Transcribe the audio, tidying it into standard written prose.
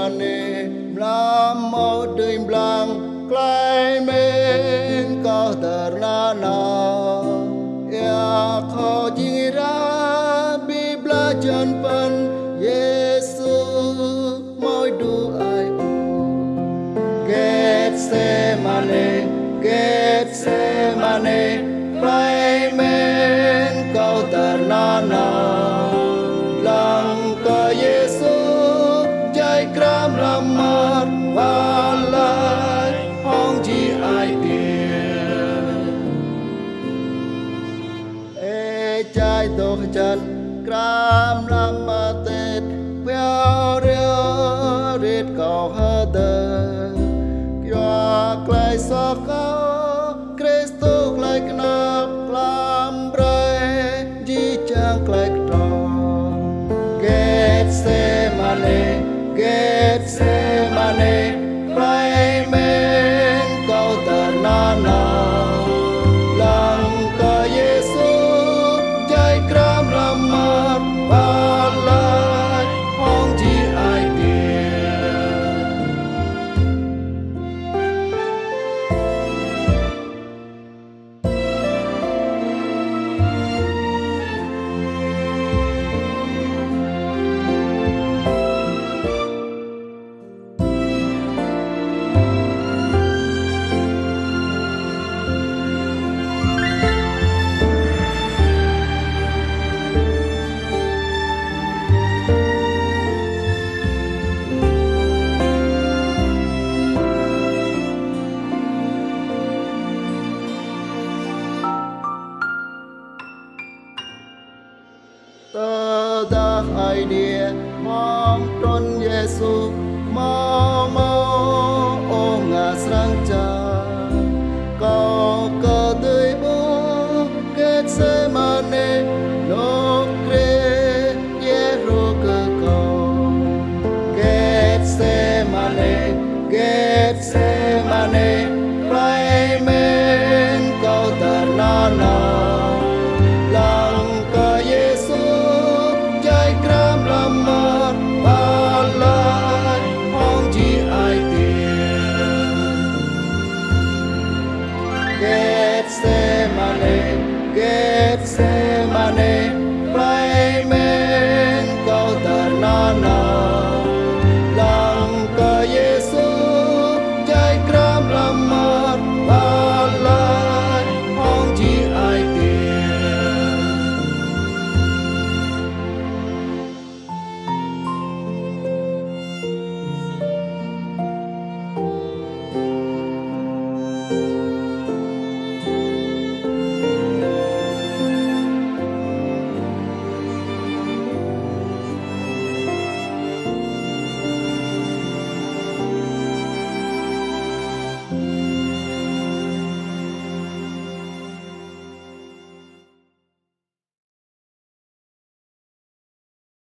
Gethsemane làm một đêm blanc cላይ men có tờ na na ya khó chính ra Biblia chân phân Giêsu mỗi đu ai Gethsemane Gethsemane cላይ men có tờ na na Langkah Yesus jai kram ramat walai hong ji ai tiền jai tok chan kram ramat tet piao ria rit kau hada kya klai sa kau Kristus klai kna klam brai ji chang klai Gethsemane, Gethsemane, cላይ men kau ternana, langkah Yesus jai kram ramat walai hong ji ai tiền. Tơ đã ai địa mong trốn Giêsu mau mau ô ngã sang cha cầu cơ tươi bố Gethsemane nô kre Giêsu cơ cầu Gethsemane Gethsemane cላይ men cầu ternana Gethsemane, Gethsemane.